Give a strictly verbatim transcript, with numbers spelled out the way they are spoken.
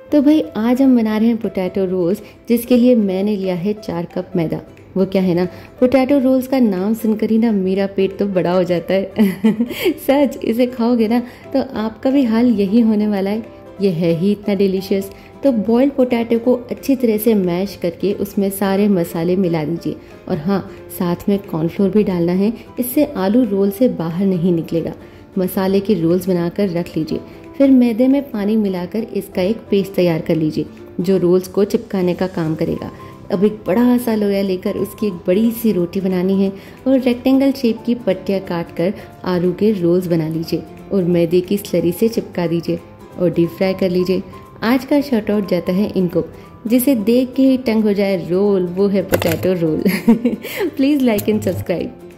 तो भाई आज हम बना रहे हैं पोटैटो रोल्स, जिसके लिए मैंने लिया है चार कप मैदा। वो क्या है ना, पोटैटो रोल्स का नाम सुनकर ही ना मेरा पेट तो बड़ा हो जाता है। सच, इसे खाओगे ना तो आपका भी हाल यही होने वाला है। ये है ही इतना डिलीशियस। तो बॉइल्ड पोटैटो को अच्छी तरह से मैश करके उसमें सारे मसाले मिला दीजिए, और हाँ, साथ में कॉर्नफ्लोर भी डालना है, इससे आलू रोल से बाहर नहीं निकलेगा। मसाले के रोल्स बनाकर रख लीजिए। फिर मैदे में पानी मिलाकर इसका एक पेस्ट तैयार कर लीजिए, जो रोल्स को चिपकाने का काम करेगा। अब एक बड़ा सा लोया लेकर उसकी एक बड़ी सी रोटी बनानी है और रेक्टेंगल शेप की पट्टियाँ काट कर आलू के रोल्स बना लीजिए और मैदे की स्लरी से चिपका दीजिए और डीप फ्राई कर लीजिए। आज का शॉर्ट आउट जाता है इनको, जिसे देख के ही टंग हो जाए रोल, वो है potato roll. Please like and subscribe.